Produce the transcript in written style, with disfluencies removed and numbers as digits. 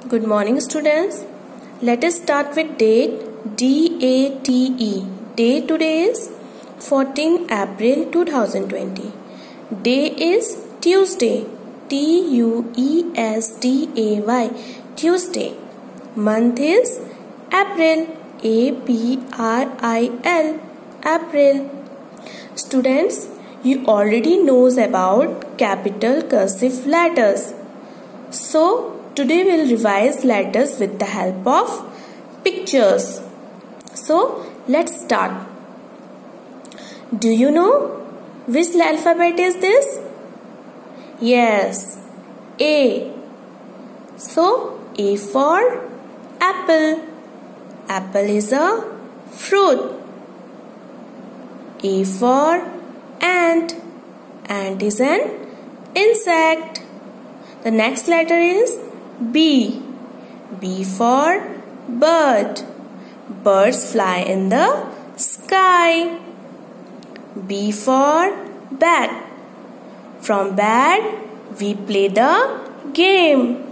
Good morning, students. Let us start with date. D-A-T-E. Day today is 14 April 2020. Day is Tuesday. T-U-E-S-D-A-Y. Tuesday. Month is April. A-P-R-I-L. April. Students, you already knows about capital cursive letters. So, today we will revise letters with the help of pictures. So, let's start. Do you know which alphabet is this? Yes, A. So, A for apple. Apple is a fruit. A for ant. Ant is an insect. The next letter is B. B for bird. Birds fly in the sky. B for bat. From bat we play the game.